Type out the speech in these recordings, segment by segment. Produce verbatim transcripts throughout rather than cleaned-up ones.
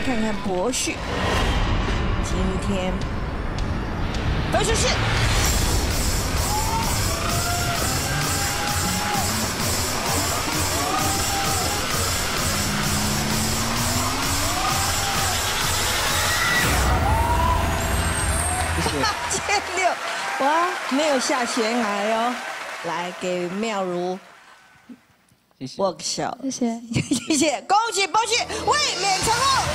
看看博旭，今天分数是。 八千六，哇，没有下悬崖哦。来给妙如， 谢谢， 握个手， 谢谢， 谢谢，恭喜博旭卫冕成功。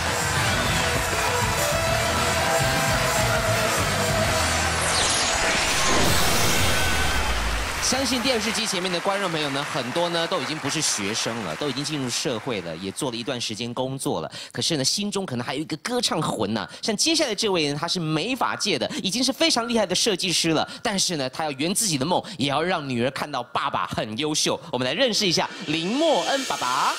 相信电视机前面的观众朋友呢，很多呢都已经不是学生了，都已经进入社会了，也做了一段时间工作了。可是呢，心中可能还有一个歌唱魂呐、啊。像接下来这位呢，他是美发界的，已经是非常厉害的设计师了。但是呢，他要圆自己的梦，也要让女儿看到爸爸很优秀。我们来认识一下林默恩爸爸。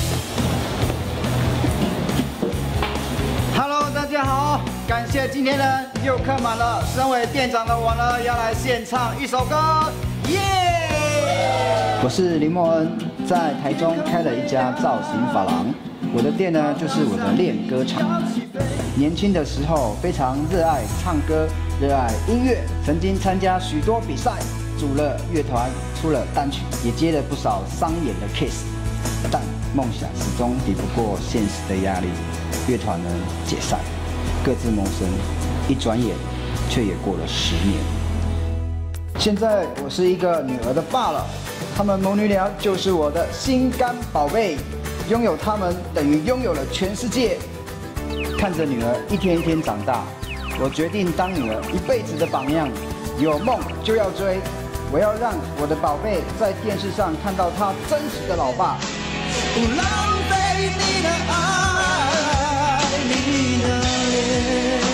Hello， 大家好，感谢今天呢又客满了。身为店长的我呢，要来献唱一首歌。 耶！ 我是林默恩，在台中开了一家造型发廊。我的店呢，就是我的练歌场。年轻的时候非常热爱唱歌，热爱音乐，曾经参加许多比赛，组了乐团，出了单曲，也接了不少商演的 case。但梦想始终抵不过现实的压力，乐团呢解散，各自谋生。一转眼，却也过了十年。 现在我是一个女儿的爸了，她们母女俩就是我的心肝宝贝，拥有她们等于拥有了全世界。看着女儿一天一天长大，我决定当女儿一辈子的榜样，有梦就要追，我要让我的宝贝在电视上看到她真实的老爸。不浪费你的爱，你的脸。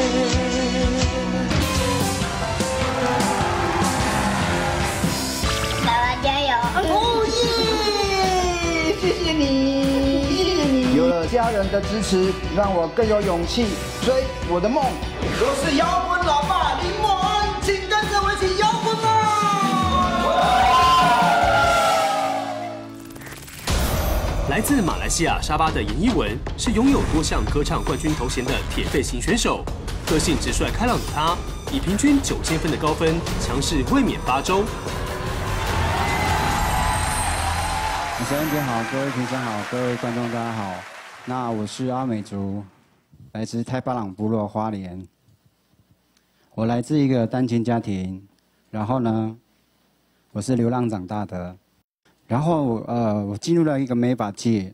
哦耶！谢谢你，谢谢你。有了家人的支持，让我更有勇气追我的梦。我是摇滚老爸林默恩，请跟着我一起摇滚吧！ 来自马来西亚沙巴的严一文是拥有多项歌唱冠军头衔的铁肺型选手，个性直率开朗的他，以平均九千分的高分，强势卫冕八周。 主持人姐好，各位评审好，各位观众大家好。那我是阿美族，来自太巴朗部落花莲。我来自一个单亲家庭，然后呢，我是流浪长大的。然后呃，我进入了一个美发界，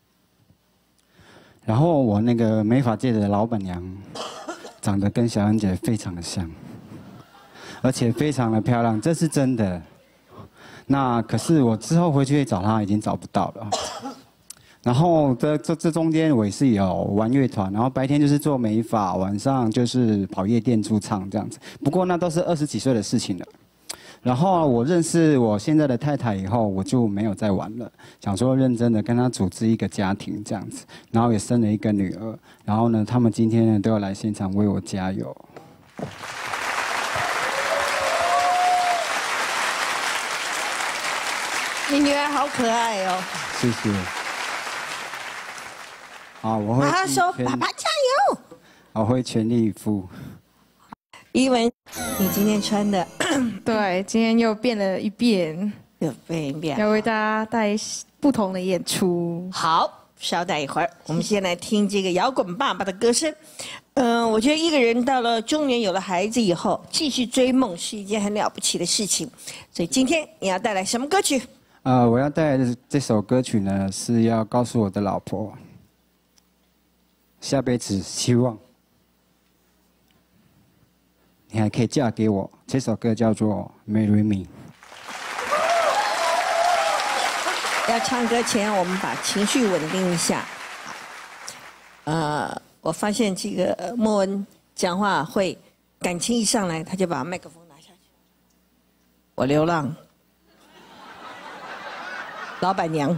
然后我那个美发界的老板娘，长得跟小恩姐非常的像，而且非常的漂亮，这是真的。 那可是我之后回去找他，已经找不到了。然后这这这中间我也是有玩乐团，然后白天就是做美发，晚上就是跑夜店驻唱这样子。不过那都是二十几岁的事情了。然后我认识我现在的太太以后，我就没有再玩了，想说认真的跟她组织一个家庭这样子，然后也生了一个女儿。然后呢，他们今天呢都要来现场为我加油。 你女儿好可爱哦！ 谢谢。好，我会。 他说：“爸爸加油！” 我会全力以赴。 依文，你今天穿的， 对，今天又变了一遍， 又变一遍， 要为大家带不同的演出。 好，稍待一会儿，我们先来听这个摇滚爸爸的歌声。嗯、呃，我觉得一个人到了中年，有了孩子以后，继续追梦是一件很了不起的事情。所以今天你要带来什么歌曲？ 呃，我要带来的这首歌曲呢，是要告诉我的老婆，下辈子希望你还可以嫁给我。这首歌叫做《Marry Me》。 要唱歌前，我们把情绪稳定一下。呃，我发现这个默恩讲话会感情一上来，他就把麦克风拿下去。我流浪。 老板娘，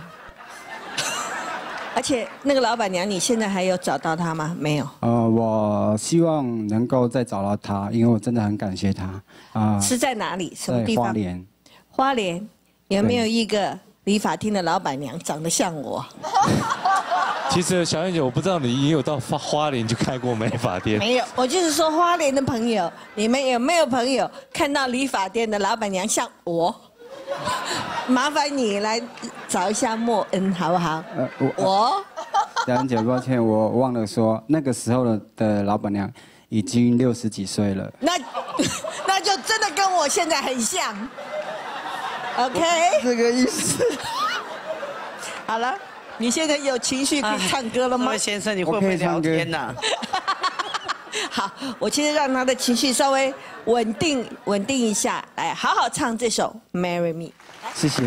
而且那个老板娘，你现在还有找到她吗？没有。 呃，我希望能够再找到她，因为我真的很感谢她。啊、呃， 是在哪里？什么地方？ 花莲。 花莲有没有一个理发厅的老板娘长得像我？ 其实小燕姐，我不知道你也有到花花莲去开过美发店。 没有，我就是说花莲的朋友，你们有没有朋友看到理发店的老板娘像我？麻烦你来找一下莫恩好不好？呃，我。我小燕姐，抱歉，我忘了说，那个时候的的老板娘已经六十几岁了。 那那就真的跟我现在很像。OK， 这个意思。 好了。你现在有情绪可以唱歌了吗？ 这位先生，你会不会聊天呐？ 好，我其实让他的情绪稍微稳定稳定一下，来好好唱这首《Marry Me》。 谢谢。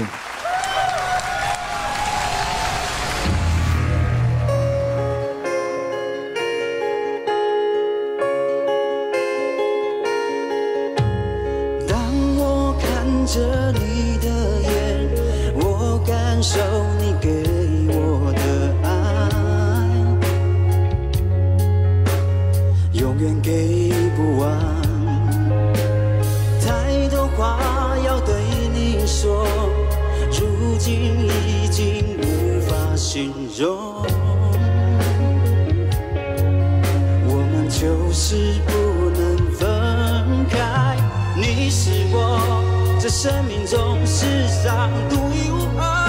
当我看着你的眼，我感受你给我的爱，永远给不完。太多话要对你说，如今已经无法形容。我们就是不能分开，你是我这生命中世上独一无二。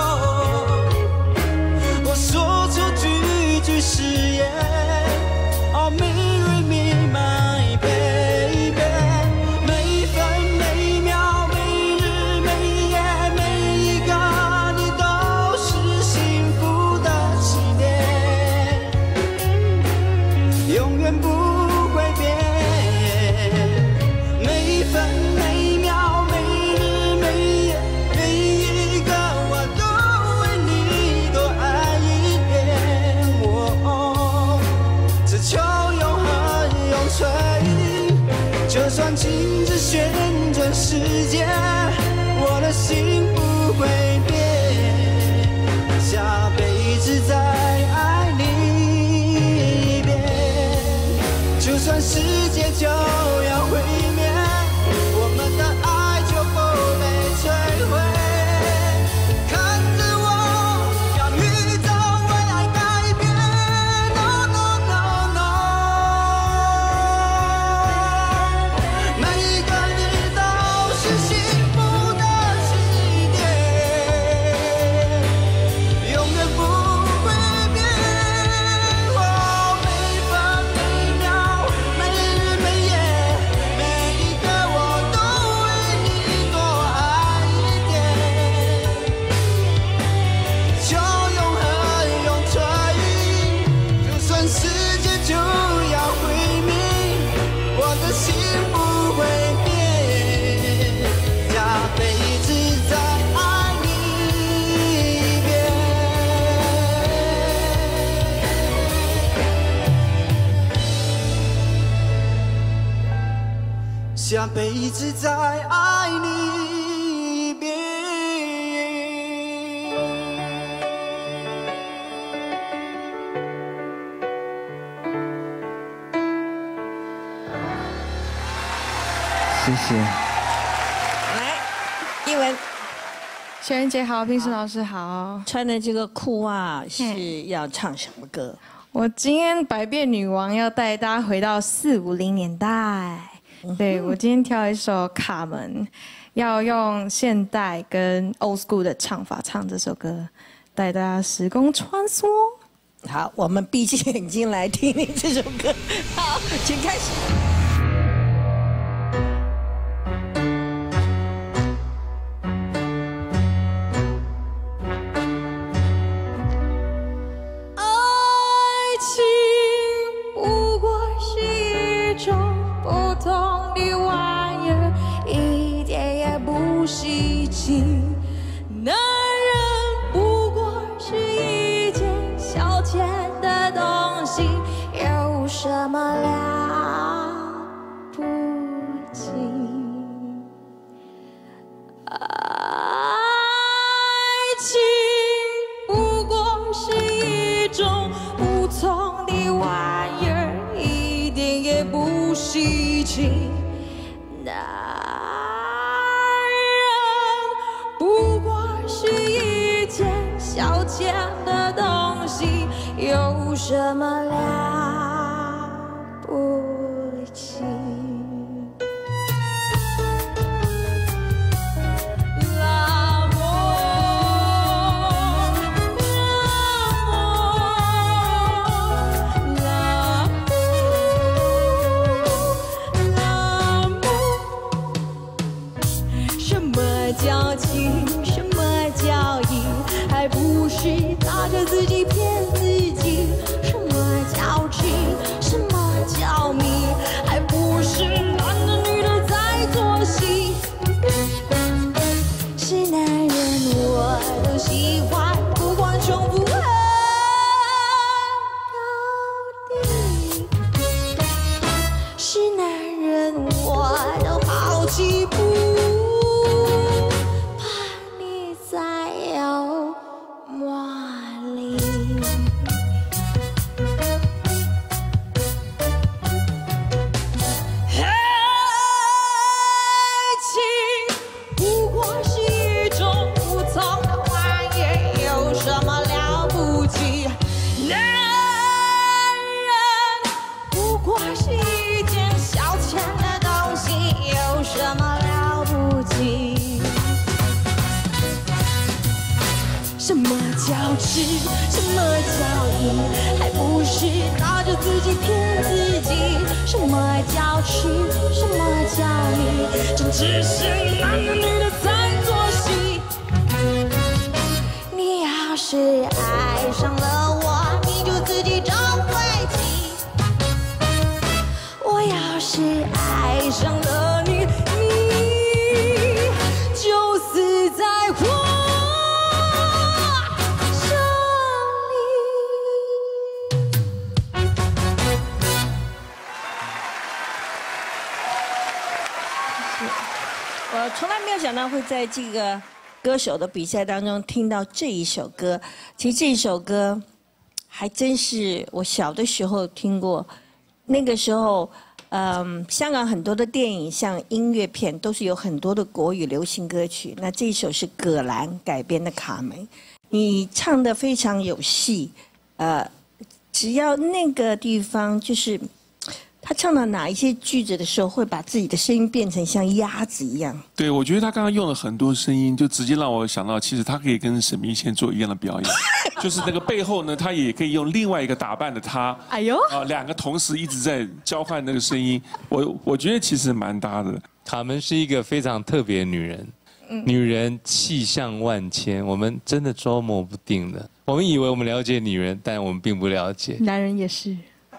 说出句句誓言 ，Oh marry me my baby， 每分每秒每日每夜每一个你都是幸福的起点，永远不会变。每分每秒每日每夜每一个我都为你多爱。求永恒永垂，就算停止旋转时间，我的心不会变，下辈子再爱你一遍。就算世界就要毁灭，我们的爱就不被摧毁。看着我，让宇宙为爱改变。下辈子再爱你一遍。 谢谢。 来，一文， 小燕姐好，评审老师好。 穿的这个裤袜是要唱什么歌？ 我今天百变女王要带大家回到四五零年代。对，我今天挑一首《卡门》，要用现代跟 old school 的唱法唱这首歌，带大家时空穿梭。 好，我们闭起眼睛来听听这首歌。好，请开始。 男人不过是一件消遣的东西，有什么了不起？爱情不过是一种无从的玩意儿，一点也不稀奇。男不过是一件消遣的东西， 有什么了不起？ 叫情，什么叫义？还不是拿着自己骗自己？什么叫情？什么叫迷？还不是男的女的在做戏？是男人我都喜欢，不管重复和高低。是男人我都好奇不？什么叫痴？什么叫义？还不是拿着自己骗自己？什么叫痴？什么叫迷？真只是男的女的在做戏。你要是爱上了我，你就自己找回击。我要是爱上了你，你就死在我。 我从来没有想到会在这个歌手的比赛当中听到这一首歌。其实这一首歌还真是我小的时候听过。那个时候，嗯，香港很多的电影像音乐片都是有很多的国语流行歌曲。那这一首是葛兰改编的《卡门》，你唱得非常有戏，呃，只要那个地方就是。他唱到哪一些句子的时候，会把自己的声音变成像鸭子一样。 对，我觉得他刚刚用了很多声音，就直接让我想到，其实他可以跟沈明宪做一样的表演，就是那个背后呢，他也可以用另外一个打扮的他， 哎呦， 啊，两个同时一直在交换那个声音，我我觉得其实蛮搭的。 卡门是一个非常特别的女人，嗯、女人气象万千，我们真的捉摸不定的。我们以为我们了解女人，但我们并不了解。 男人也是。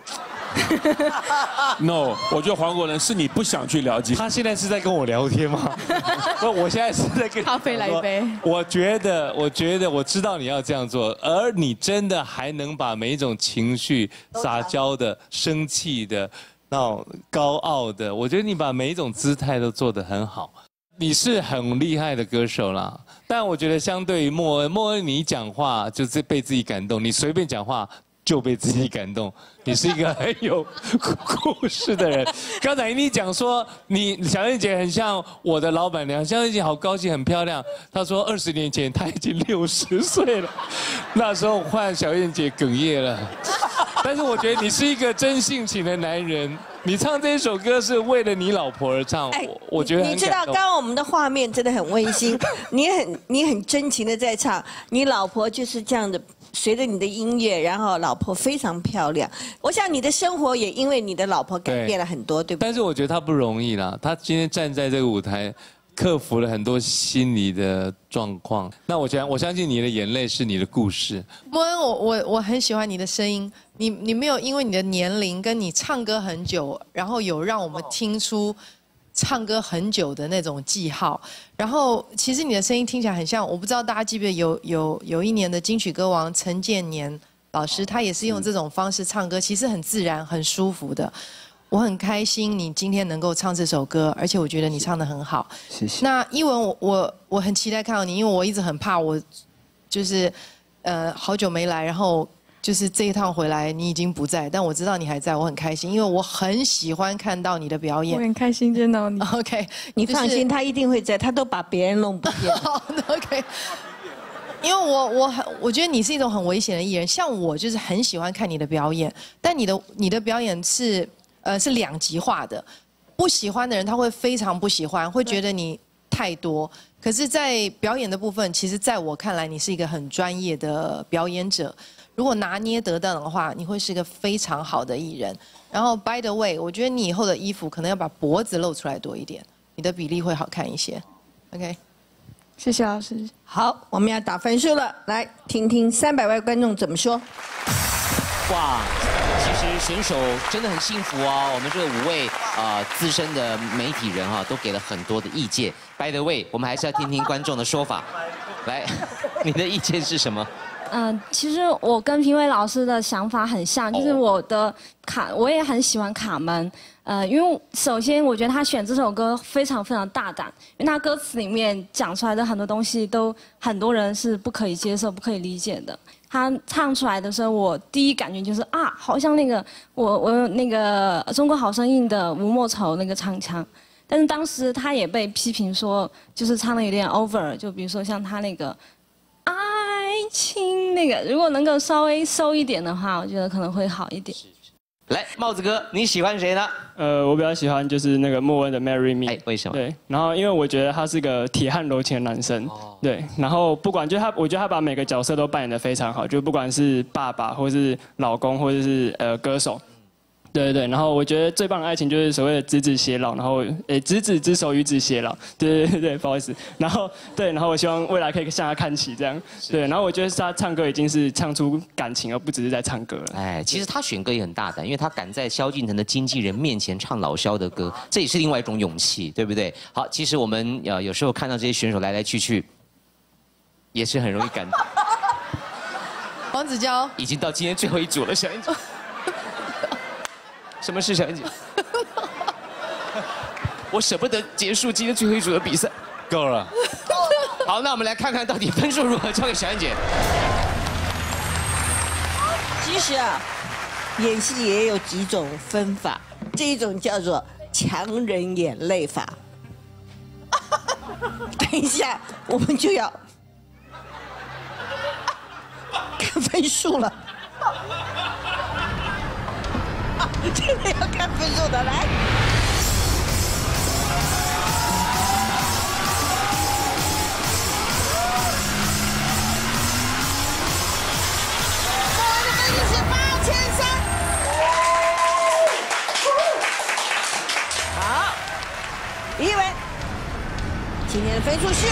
No， 我觉得黄国仁是你不想去了解。 他现在是在跟我聊天吗？不，我现在是在跟咖啡来一杯。 我觉得，我觉得我知道你要这样做，而你真的还能把每一种情绪，撒娇的、生气的、那种高傲的，我觉得你把每一种姿态都做得很好。你是很厉害的歌手啦，但我觉得相对于莫恩，莫恩你讲话就是被自己感动，你随便讲话。就被自己感动，你是一个很有故事的人。刚才你讲说，你小燕姐很像我的老板娘，小燕姐好高兴，很漂亮。她说二十年前她已经六十岁了，那时候换小燕姐哽咽了。但是我觉得你是一个真性情的男人，你唱这首歌是为了你老婆而唱，哎、我觉得很你知道，刚刚我们的画面真的很温馨，你很你很真情的在唱，你老婆就是这样的。随着你的音乐，然后老婆非常漂亮。我想你的生活也因为你的老婆改变了很多， 对, 对不对？ 但是我觉得她不容易啦，她今天站在这个舞台，克服了很多心理的状况。那我想，我相信你的眼泪是你的故事。 莫恩，我我我很喜欢你的声音，你你没有因为你的年龄跟你唱歌很久，然后有让我们听出。唱歌很久的那种记号，然后其实你的声音听起来很像，我不知道大家记不记得有有有一年的金曲歌王陈建年老师，他也是用这种方式唱歌，其实很自然、很舒服的。我很开心你今天能够唱这首歌，而且我觉得你唱得很好。 谢谢。 那依文，我我我很期待看到你，因为我一直很怕我就是呃好久没来，然后。就是这一趟回来，你已经不在，但我知道你还在，我很开心，因为我很喜欢看到你的表演。 我很开心见到你。 OK， 你放心，他一定会在，他都把别人弄不见。 OK， 因为我我很我觉得你是一种很危险的艺人，像我就是很喜欢看你的表演，但你的你的表演是呃是两极化的，不喜欢的人他会非常不喜欢，会觉得你太多。可是，在表演的部分，其实在我看来，你是一个很专业的表演者。如果拿捏得当的话，你会是一个非常好的艺人。然后 ，by the way， 我觉得你以后的衣服可能要把脖子露出来多一点，你的比例会好看一些。OK。 谢谢老师。 好，我们要打分数了，来听听三百位观众怎么说。 哇，其实选手真的很幸福哦。我们这五位呃资深的媒体人哈、啊，都给了很多的意见。By the way， 我们还是要听听观众的说法。来，你的意见是什么？ 嗯、呃，其实我跟评委老师的想法很像，就是我的卡，我也很喜欢卡门。呃，因为首先我觉得他选这首歌非常非常大胆，因为他歌词里面讲出来的很多东西都很多人是不可以接受、不可以理解的。他唱出来的时候，我第一感觉就是啊，好像那个我我那个《中国好声音》的吴莫愁那个唱腔。但是当时他也被批评说，就是唱的有点 over， 就比如说像他那个爱情那个，如果能够稍微收一点的话，我觉得可能会好一点。 来，帽子哥，你喜欢谁呢？ 呃，我比较喜欢就是那个莫恩的《Marry Me》。 哎，为什么？ 对，然后因为我觉得他是个铁汉柔情的男生，哦、对，然后不管就他，我觉得他把每个角色都扮演得非常好，就不管是爸爸，或是老公，或者是呃歌手。 对对对，然后我觉得最棒的爱情就是所谓的执子偕老，然后诶执子之手与子偕老，对对对，不好意思，然后对，然后我希望未来可以向他看齐这样，对，然后我觉得他唱歌已经是唱出感情，而不只是在唱歌了。 哎，其实他选歌也很大胆，因为他敢在萧敬腾的经纪人面前唱老萧的歌，这也是另外一种勇气，对不对？好，其实我们呃有时候看到这些选手来来去去，也是很容易感动。 黄子佼已经到今天最后一组了，小燕姐。 什么事，小燕姐？我舍不得结束今天最后一组的比赛。 够了。 好，那我们来看看到底分数如何，交给小燕姐。 其实啊，演戏也有几种分法，这一种叫做强人眼泪法。等一下，我们就要看分数了。 真的要看分数的，来。莫文的分数是八千三。好，一文，今天的分数是。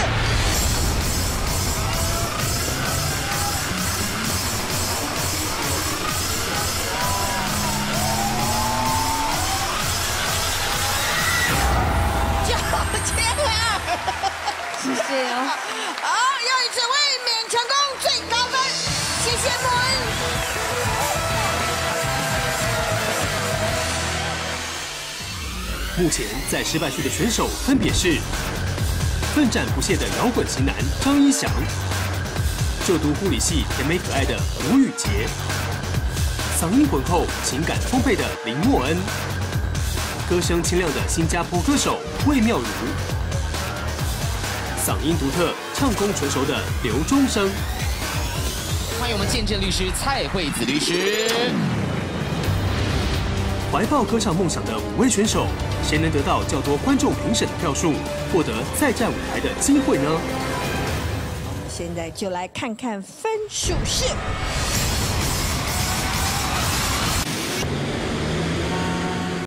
谢谢哦。 好，又一次卫冕成功，最高分，谢谢莫恩。 目前在失败区的选手分别是奋战不懈的摇滚型男张一翔，就读护理系甜美可爱的吴宇杰，嗓音浑厚、情感丰沛的林默恩，歌声清亮的新加坡歌手魏妙如。 嗓音独特、唱功纯熟的刘忠生， 欢迎我们见证律师蔡惠子律师。 怀抱歌唱梦想的五位选手，谁能得到较多观众评审的票数，获得再战舞台的机会呢？ 现在就来看看分数是。